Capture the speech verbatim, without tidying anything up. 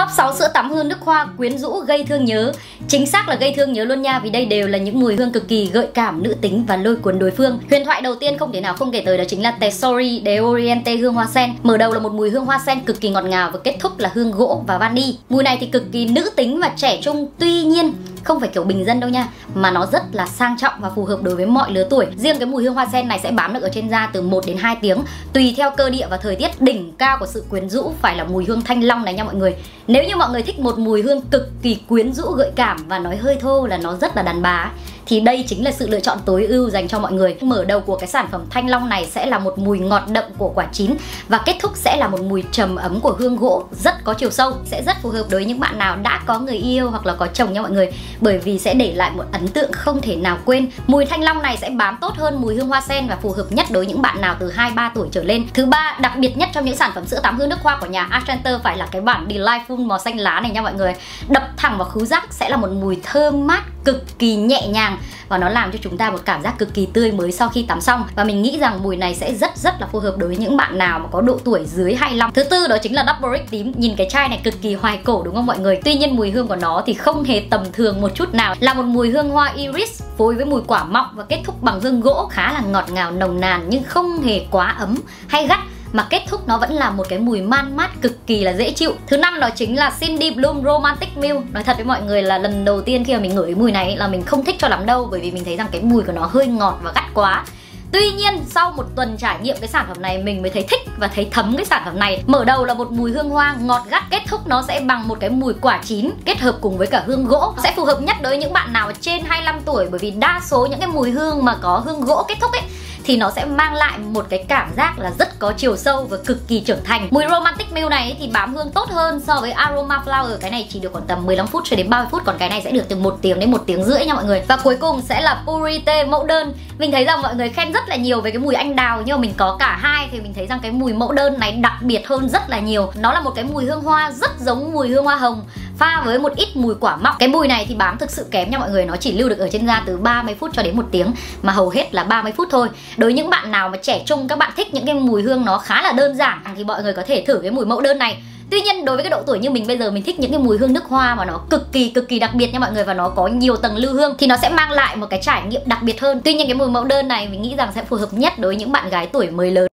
Top sáu sữa tắm hương nước hoa quyến rũ gây thương nhớ. Chính xác là gây thương nhớ luôn nha, vì đây đều là những mùi hương cực kỳ gợi cảm, nữ tính và lôi cuốn đối phương. Huyền thoại đầu tiên không thể nào không kể tới đó chính là Tesori de Oriente hương hoa sen. Mở đầu là một mùi hương hoa sen cực kỳ ngọt ngào và kết thúc là hương gỗ và vani. Mùi này thì cực kỳ nữ tính và trẻ trung, tuy nhiên không phải kiểu bình dân đâu nha, mà nó rất là sang trọng và phù hợp đối với mọi lứa tuổi. Riêng cái mùi hương hoa sen này sẽ bám được ở trên da từ một đến hai tiếng tùy theo cơ địa và thời tiết. Đỉnh cao của sự quyến rũ phải là mùi hương thanh long này nha mọi người. Nếu như mọi người thích một mùi hương cực kỳ quyến rũ, gợi cảm và nói hơi thô là nó rất là đàn bà thì đây chính là sự lựa chọn tối ưu dành cho mọi người. Mở đầu của cái sản phẩm thanh long này sẽ là một mùi ngọt đậm của quả chín và kết thúc sẽ là một mùi trầm ấm của hương gỗ rất có chiều sâu, sẽ rất phù hợp đối với những bạn nào đã có người yêu hoặc là có chồng nha mọi người, bởi vì sẽ để lại một ấn tượng không thể nào quên. Mùi thanh long này sẽ bám tốt hơn mùi hương hoa sen và phù hợp nhất đối với những bạn nào từ hai ba tuổi trở lên. Thứ ba, đặc biệt nhất trong những sản phẩm sữa tắm hương nước hoa của nhà Argenter phải là cái bản Delightful màu xanh lá này nha mọi người. Đập thẳng vào khứu giác sẽ là một mùi thơm mát cực kỳ nhẹ nhàng và nó làm cho chúng ta một cảm giác cực kỳ tươi mới sau khi tắm xong. Và mình nghĩ rằng mùi này sẽ rất rất là phù hợp đối với những bạn nào mà có độ tuổi dưới hai mươi lăm. Thứ tư đó chính là Double Rick tím. Nhìn cái chai này cực kỳ hoài cổ đúng không mọi người? Tuy nhiên mùi hương của nó thì không hề tầm thường một chút nào. Là một mùi hương hoa iris phối với mùi quả mọng và kết thúc bằng hương gỗ khá là ngọt ngào nồng nàn nhưng không hề quá ấm hay gắt, mà kết thúc nó vẫn là một cái mùi man mát cực kỳ là dễ chịu. Thứ năm đó chính là Cindy Bloom Romantic Milk. Nói thật với mọi người là lần đầu tiên khi mà mình ngửi cái mùi này là mình không thích cho lắm đâu, bởi vì mình thấy rằng cái mùi của nó hơi ngọt và gắt quá. Tuy nhiên sau một tuần trải nghiệm cái sản phẩm này mình mới thấy thích và thấy thấm cái sản phẩm này. Mở đầu là một mùi hương hoa ngọt gắt, kết thúc nó sẽ bằng một cái mùi quả chín kết hợp cùng với cả hương gỗ. Sẽ phù hợp nhất đối với những bạn nào trên hai mươi lăm tuổi, bởi vì đa số những cái mùi hương mà có hương gỗ kết thúc ấy thì nó sẽ mang lại một cái cảm giác là rất có chiều sâu và cực kỳ trưởng thành. Mùi Romantic Milk này thì bám hương tốt hơn so với Aroma Flower. Cái này chỉ được khoảng tầm mười lăm phút cho đến ba mươi phút, còn cái này sẽ được từ một tiếng đến một tiếng rưỡi nha mọi người. Và cuối cùng sẽ là Purité mẫu đơn. Mình thấy rằng mọi người khen rất là nhiều về cái mùi anh đào, nhưng mà mình có cả hai thì mình thấy rằng cái mùi mẫu đơn này đặc biệt hơn rất là nhiều. Nó là một cái mùi hương hoa rất giống mùi hương hoa hồng pha với một ít mùi quả mọng. Cái mùi này thì bám thực sự kém nha mọi người, nó chỉ lưu được ở trên da từ ba mươi phút cho đến một tiếng, mà hầu hết là ba mươi phút thôi. Đối với những bạn nào mà trẻ trung, các bạn thích những cái mùi hương nó khá là đơn giản thì mọi người có thể thử cái mùi mẫu đơn này. Tuy nhiên đối với cái độ tuổi như mình bây giờ, mình thích những cái mùi hương nước hoa mà nó cực kỳ cực kỳ đặc biệt nha mọi người, và nó có nhiều tầng lưu hương thì nó sẽ mang lại một cái trải nghiệm đặc biệt hơn. Tuy nhiên cái mùi mẫu đơn này mình nghĩ rằng sẽ phù hợp nhất đối với những bạn gái tuổi mới lớn.